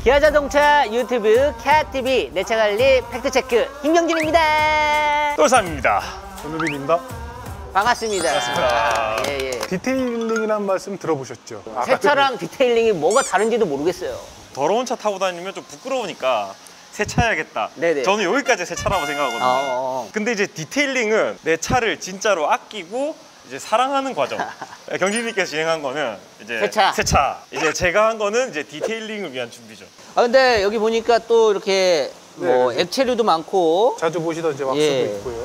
기아 자동차 유튜브 캣TV 내 차 관리 팩트체크 김경진입니다. 똘삼입니다. 전우빈입니다. 반갑습니다. 반갑습니다. 예. 디테일링이라는 말씀 들어보셨죠? 새 차랑 디테일링이 뭐가 다른지도 모르겠어요. 더러운 차 타고 다니면 좀 부끄러우니까 세차해야겠다. 네네. 저는 여기까지 새 차라고 생각하거든요. 근데 이제 디테일링은 내 차를 진짜로 아끼고 이제 사랑하는 과정. 경진님께서 진행한 거는 이제 세차. 이제 제가 한 거는 이제 디테일링을 위한 준비죠. 근데 여기 보니까 또 이렇게 뭐 액체류도 많고 자주 보시던 이제 왁스도 있고요.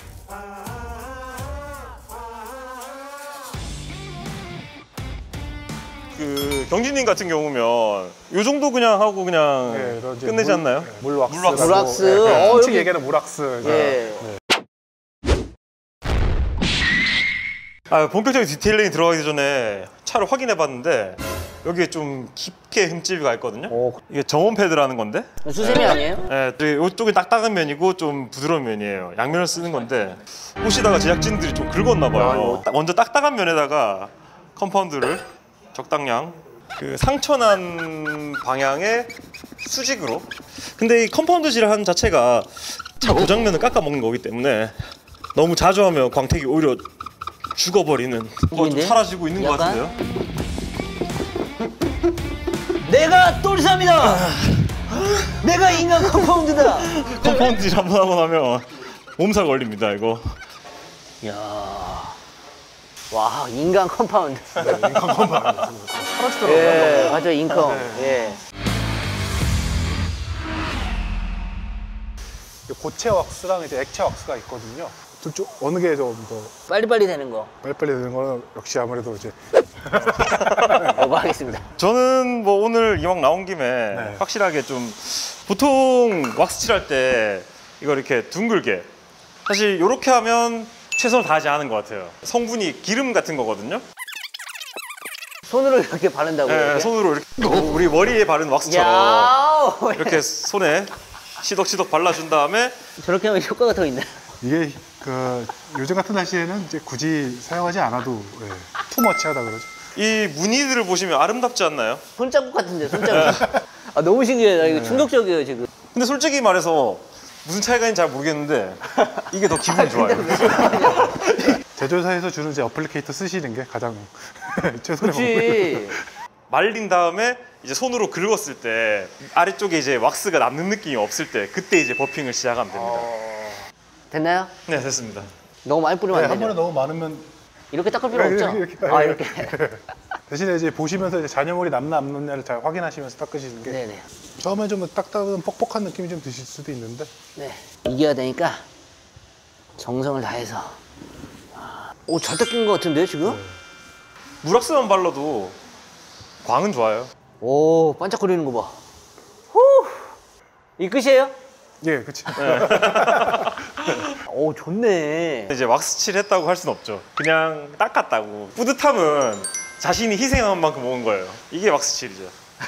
그 경진님 같은 경우면 요 정도 그냥 하고 그냥 끝내지 않나요? 물왁스. 물왁스. 솔직히 얘기하는 물왁스. 본격적인 디테일링이 들어가기 전에 차를 확인해 봤는데 여기에 좀 깊게 흠집이 가 있거든요. 이게 정원 패드라는 건데 수세미 아니에요? 네, 이쪽이 딱딱한 면이고 좀 부드러운 면이에요. 양면을 쓰는 건데 보시다가 제작진들이 좀 긁었나 봐요. 먼저 딱딱한 면에다가 컴파운드를 적당량 그 상처난 방향의 수직으로. 근데 이 컴파운드 질한 자체가 차 고장면을 깎아 먹는 거기 때문에 너무 자주 하면 광택이 오히려 죽어버리는 뭐가 좀 사라지고 있는 것 같은데요? 내가 똘삼이다! 내가 인간 컴파운드다! 컴파운드 질 한번 하고 나면 몸살 걸립니다 이거. 이야, 와 인간 컴파운드. 인간 컴파운드. 사라지더라고요. 예, 맞아 인컴. 예. 고체 왁스랑 이제 액체 왁스가 있거든요. 둘 중 어느 게 좀 더 빨리빨리 되는 거. 빨리빨리 되는 거는 역시 아무래도 이제 하겠습니다. 저는 뭐 오늘 이왕 나온 김에 확실하게 좀 보통 왁스 칠할 때 이걸 이렇게 둥글게 사실 이렇게 하면 최선을 다하지 않은 것 같아요. 성분이 기름 같은 거거든요. 손으로 이렇게 바른다고요? 네, 이렇게? 손으로 이렇게 우리 머리에 바른 왁스처럼 이렇게 손에 시덕시덕 발라준 다음에 저렇게 하면 효과가 더 있네. 이게 그 요즘 같은 날씨에는 이제 굳이 사용하지 않아도 투머치하다 그러죠. 이 무늬들을 보시면 아름답지 않나요? 손자국 같은데 손자국. 너무 신기해. 이거 충격적이에요 지금. 근데 솔직히 말해서 무슨 차이가 있는지 잘 모르겠는데 이게 더 기분이 좋아요. 제조사에서 주는 이제 어플리케이터 쓰시는 게 가장 최선의 그렇지. 말린 다음에 이제 손으로 긁었을 때 아래쪽에 이제 왁스가 남는 느낌이 없을 때 그때 이제 버핑을 시작하면 됩니다. 됐나요? 네, 됐습니다. 너무 많이 뿌리면 안 한 되죠? 번에 너무 많으면 이렇게 닦을 필요 없죠? 이렇게. 대신에 이제 보시면서 이제 잔여물이 남나 안 남냐를 잘 확인하시면서 닦으시는 게 네네. 처음에 좀 딱딱한 뻑뻑한 느낌이 좀 드실 수도 있는데 네. 이겨야 되니까 정성을 다해서. 오, 잘 닦인 것 같은데요 지금? 물왁스만 발라도 광은 좋아요. 오, 반짝거리는 거 봐. 후! 이 끝이에요? 예, 그치. 오, 좋네. 이제 왁스 칠했다고 할 순 없죠. 그냥 닦았다고. 뿌듯함은 자신이 희생한 만큼 오는 거예요. 이게 왁스 칠이죠.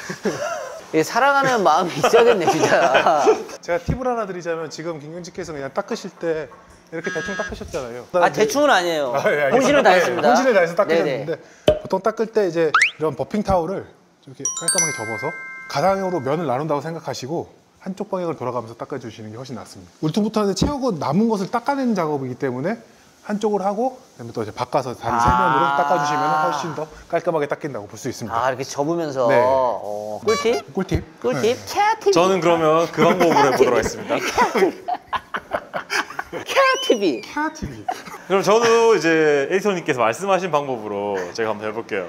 사랑하는 마음이 있어야겠네 진짜. 제가 팁을 하나 드리자면 지금 김경진께서 그냥 닦으실 때 이렇게 대충 닦으셨잖아요. 대충은 아니에요. 알겠습니다. 본신을 다했습니다. 본신을 다해서 닦으셨는데 보통 닦을 때 이제 이런 버핑 타올을 이렇게 깔끔하게 접어서 가상으로 면을 나눈다고 생각하시고 한쪽 방향을 돌아가면서 닦아주시는 게 훨씬 낫습니다. 울퉁불퉁한데 채우고 남은 것을 닦아내는 작업이기 때문에 한쪽을 하고 그다음에 또 이제 바꿔서 다른 세 면으로 닦아주시면 훨씬 더 깔끔하게 닦인다고 볼 수 있습니다. 이렇게 접으면서. 네. 꿀팁? 꿀팁? 꿀팁? 캣TV. 저는 그러면 그 방법으로 해보도록 하겠습니다. 캣TV. 캣TV. 그럼 저도 이제 에디터님께서 말씀하신 방법으로 제가 한번 해볼게요.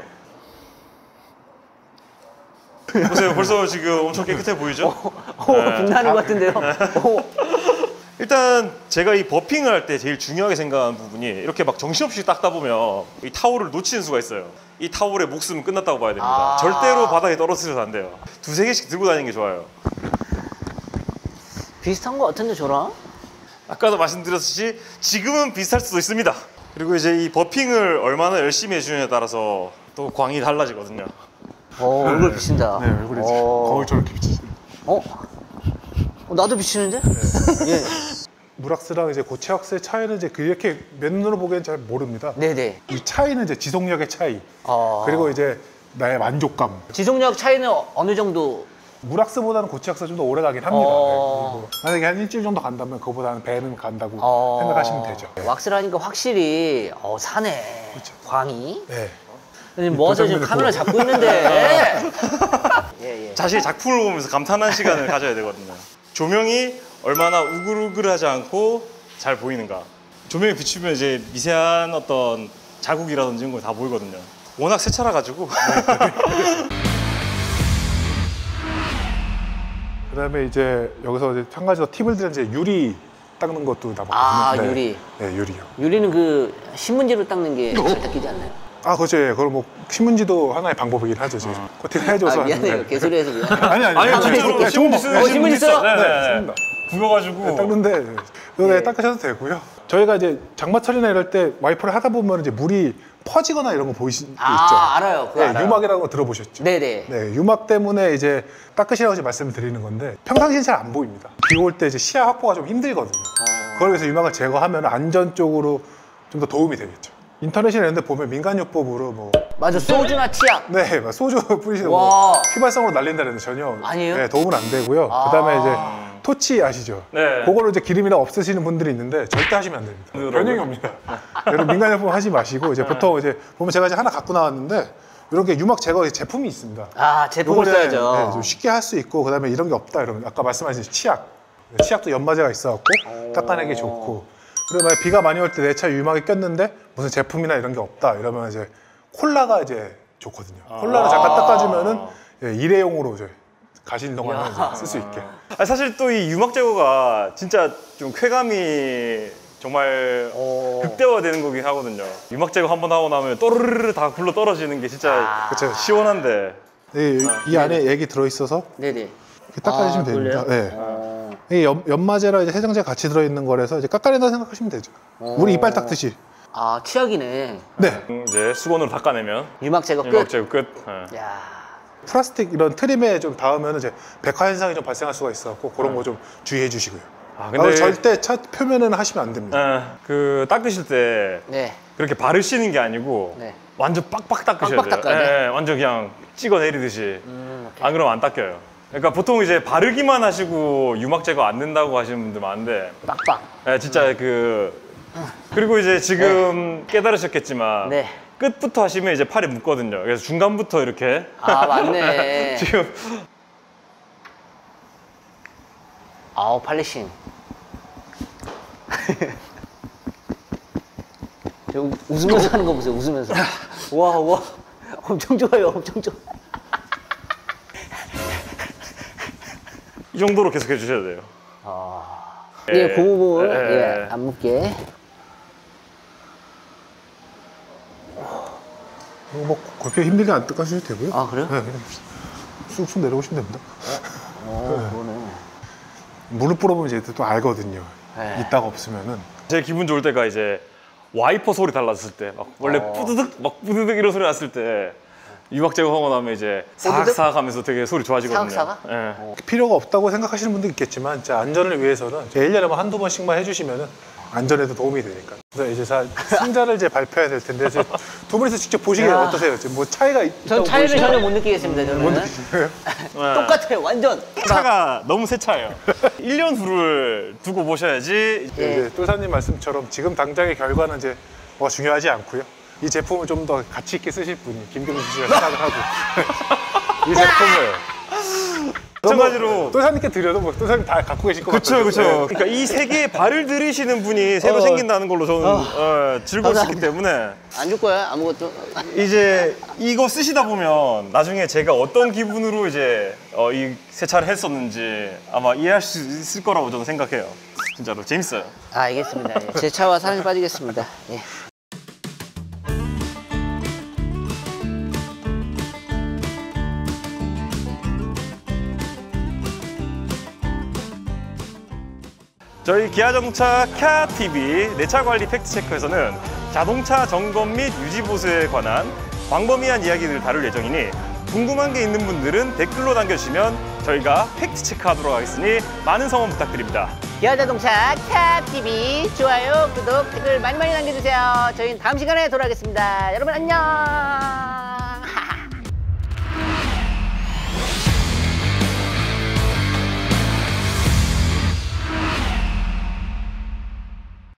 보세요, 벌써 지금 엄청 깨끗해 보이죠? 빛나는 것 같은데요? 일단 제가 이 버핑을 할 때 제일 중요하게 생각하는 부분이 이렇게 막 정신없이 닦다 보면 이 타올을 놓치는 수가 있어요. 이 타올의 목숨은 끝났다고 봐야 됩니다. 절대로 바닥에 떨어뜨려서 안 돼요. 두세 개씩 들고 다니는 게 좋아요. 비슷한 것 같은데 저랑? 아까도 말씀드렸듯이 지금은 비슷할 수도 있습니다. 그리고 이제 이 버핑을 얼마나 열심히 해주느냐에 따라서 또 광이 달라지거든요. 얼굴 비친다. 네, 얼굴이 거울처럼 이렇게 비치죠. 나도 비치는데? 예. 물왁스랑 이제 고체 왁스의 차이는 이제 그렇게 맨눈으로 보기엔 잘 모릅니다. 네네. 이 차이는 이제 지속력의 차이, 그리고 이제 나의 만족감. 지속력 차이는 어느 정도? 물악스보다는 고치악스가 좀 더 오래 가긴 합니다. 네, 그리고 만약에 한 일주일 정도 간다면 그거보다는 배는 간다고 생각하시면 되죠. 왁스를 하니까 확실히 사네. 그렇죠. 광이. 네. 뭐서 지금 카메라 잡고 있는데. 예. 자신의 작품을 보면서 감탄한 시간을 가져야 되거든요. 조명이 얼마나 우글우글하지 않고 잘 보이는가. 조명에 비추면 이제 미세한 어떤 자국이라든지 이런 거 다 보이거든요. 워낙 새 차라 가지고. 그다음에 이제 여기서 이제 한 가지 더 팁을 드리면 이제 유리 닦는 것도 남았거든요. 유리. 네, 유리요. 유리는 그 신문지로 닦는 게 잘 닦이지 않나요? 그렇죠. 예. 그럼 뭐 신문지도 하나의 방법이긴 하죠. 코팅 해줘서. 미안해요. 개소리해서 미안해요. 아니, 실제로 신문지 쓰는 신문지 써요? 네. 씁니다. 구겨가지고. 닦는데 여기 닦으셔도 되고요. 저희가 이제 장마철이나 이럴 때 와이퍼를 하다 보면 이제 물이 퍼지거나 이런 거 보이실 수 있죠. 알아요. 그거 네, 알아요. 유막이라는 거 들어보셨죠? 네네. 네, 유막 때문에 이제 닦으시라고 이제 말씀을 드리는 건데 평상시엔 잘 안 보입니다. 비 올 때 이제 시야 확보가 좀 힘들거든요. 그걸 위해서 유막을 제거하면 안전 쪽으로 좀 더 도움이 되겠죠. 인터넷이나 이런 데 보면 민간요법으로 뭐 맞아, 소주나 치약. 네, 막 소주 뿌리시는 와. 뭐 휘발성으로 날린다는데 전혀 아니에요? 네, 도움은 안 되고요. 그다음에 이제 토치 아시죠? 네. 그걸로 이제 기름이나 없애시는 분들이 있는데 절대 하시면 안 됩니다. 변형이 옵니다. 여러분 민간요법 하지 마시고 이제 보통 이제 보면 제가 이제 하나 갖고 나왔는데 이런 게 유막 제거 제품이 있습니다. 제품을 요거는, 써야죠. 네, 좀 쉽게 할 수 있고 그다음에 이런 게 없다 이러면 아까 말씀하신 치약, 치약도 연마제가 있어갖고 닦아내기 좋고 그리고 만약 비가 많이 올 때 내 차에 유막이 꼈는데 무슨 제품이나 이런 게 없다 이러면 이제 콜라가 이제 좋거든요. 콜라를 잠깐 닦아주면은 일회용으로 이제 가시는 동안에 쓸 수 있게. 사실 또 이 유막 제거가 진짜 좀 쾌감이 정말 극대화되는 거긴 하거든요. 유막 제거 한번 하고 나면 또르르르 다 굴러 떨어지는 게 진짜 그쵸. 시원한데. 이 안에 액이 들어있어서 네네. 이렇게 닦아주시면 됩니다. 그래요? 네. 이게 연마제랑 이제 세정제가 같이 들어있는 거라서 이제 깎아낸다 생각하시면 되죠. 우리 이빨 닦듯이. 치약이네. 네. 이제 수건으로 닦아내면 유막 제거 끝. 유막 제거 끝. 네. 야. 플라스틱 이런 트림에 좀 닿으면 이제 백화 현상이 좀 발생할 수가 있어갖고 그런 거 좀 주의해 주시고요. 근데 절대 차 표면에는 하시면 안 됩니다. 그 닦으실 때 네. 그렇게 바르시는 게 아니고 네. 완전 빡빡 닦으셔야 빡빡 돼요. 닦아야 돼? 네, 완전 그냥 찍어 내리듯이. 안 그러면 안 닦여요. 그러니까 보통 이제 바르기만 하시고 유막 제거 안 된다고 하시는 분들 많은데 빡빡. 네, 진짜 그리고 이제 지금 깨달으셨겠지만 네. 끝부터 하시면 이제 팔이 묻거든요. 그래서 중간부터 이렇게 맞네. 지금 팔리싱. 웃으면서 하는 거 보세요. 웃으면서. 와. 엄청 좋아요. 엄청 좋아. 이 정도로 계속 해주셔야 돼요. 그 부분 안 묻게. 뭐 그렇게 힘들게 안 닦아주셔도 되고요. 그래요? 네, 그냥 쑥쑥 내려오시면 됩니다. 그러네. 물을 뿌려보면 이제 또 알거든요. 네. 있다가 없으면은. 제 기분 좋을 때가 이제 와이퍼 소리 달랐을 때, 막 원래 뿌드득 이런 소리 났을 때 유막 제거하고 나면 이제 사악사악 하면서 되게 소리 좋아지거든요. 사악사악? 네. 필요가 없다고 생각하시는 분도 있겠지만 진짜 안전을 위해서는 1년에 뭐 한두 번씩만 해주시면은 안전에도 도움이 되니까. 그래서 이제 승자를 이제 발표해야 될 텐데 두 분이서 직접 보시기에 어떠세요? 지금 뭐 차이가 있다고 전 차이를 보이시나요? 전혀 못 느끼겠습니다. 저는. 똑같아요. 완전. 차가 너무 새 차예요. 1년 후를 두고 보셔야지. 이제 똘사님 말씀처럼 지금 당장의 결과는 이제 뭐가 중요하지 않고요. 이 제품을 좀 더 가치 있게 쓰실 분이 김경수 씨가 생각을 하고 이 제품을 마찬가지로 똘사님께 드려도 뭐 똘사님 다 갖고 계실 것 같아요. 그렇죠. 그러니까 이 세 개의 발을 들이시는 분이 새로 생긴다는 걸로 저는 즐거울 수 있기 때문에 안 줄 거야 아무것도. 이제 이거 쓰시다 보면 나중에 제가 어떤 기분으로 이제 이 세차를 했었는지 아마 이해할 수 있을 거라고 저는 생각해요. 진짜로 재밌어요. 알겠습니다. 제 차와 사랑에 빠지겠습니다. 예. 저희 기아자동차 캬TV 내차 관리 팩트체크에서는 자동차 점검 및 유지 보수에 관한 광범위한 이야기들을 다룰 예정이니 궁금한 게 있는 분들은 댓글로 남겨주시면 저희가 팩트체크하도록 하겠으니 많은 성원 부탁드립니다. 기아자동차 캬TV 좋아요, 구독, 댓글 많이 남겨주세요. 저희는 다음 시간에 돌아오겠습니다. 여러분 안녕.